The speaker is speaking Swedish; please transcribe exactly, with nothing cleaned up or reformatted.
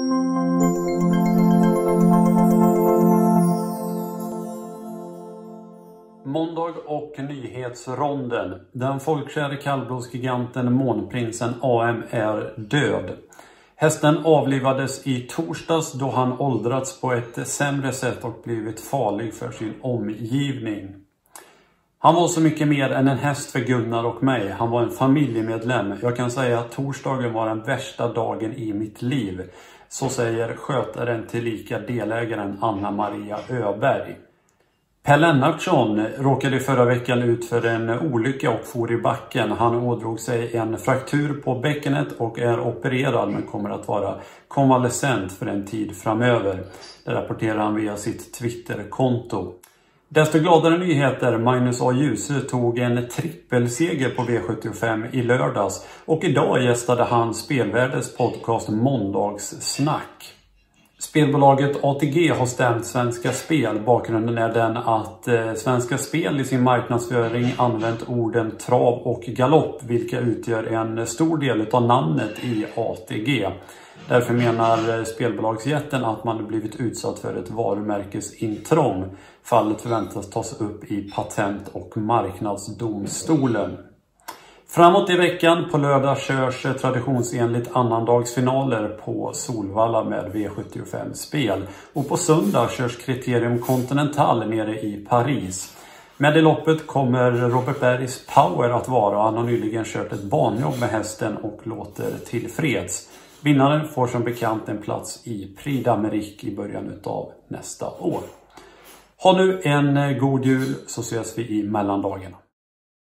Måndag och nyhetsronden. Den folkkära kallblodsgiganten Månprinsen A M är död. Hästen avlivades i torsdags då han åldrats på ett sämre sätt och blivit farlig för sin omgivning. Han var så mycket mer än en häst för Gunnar och mig. Han var en familjemedlem. Jag kan säga att torsdagen var den värsta dagen i mitt liv. Så säger skötaren tillika delägaren Anna Maria Öberg. Per Lennartsson råkade förra veckan ut för en olycka och for i backen. Han ådrog sig en fraktur på bäckenet och är opererad men kommer att vara konvalescent för en tid framöver. Det rapporterar han via sitt Twitterkonto. Desto gladare nyheter, Magnus A. Djuse tog en trippelseger på V sjuttiofem i lördags och idag gästade han Spelvärldens podcast Måndagssnack. Spelbolaget A T G har stämt Svenska Spel. Bakgrunden är den att eh, Svenska Spel i sin marknadsföring använt orden trav och galopp, vilka utgör en stor del av namnet i A T G. Därför menar spelbolagsjätten att man blivit utsatt för ett varumärkesintrång. Fallet förväntas tas upp i Patent- och marknadsdomstolen. Framåt i veckan på lördag körs traditionsenligt annandagsfinaler på Solvalla med V sjuttiofem spel. Och på söndag körs Criterium Continental nere i Paris. Med i loppet kommer Robert Bergs Power att vara. Han har nyligen kört ett banjobb med hästen och låter tillfreds. Vinnaren får som bekant en plats i Prix d'Amérique i början av nästa år. Ha nu en god jul så ses vi i mellandagarna.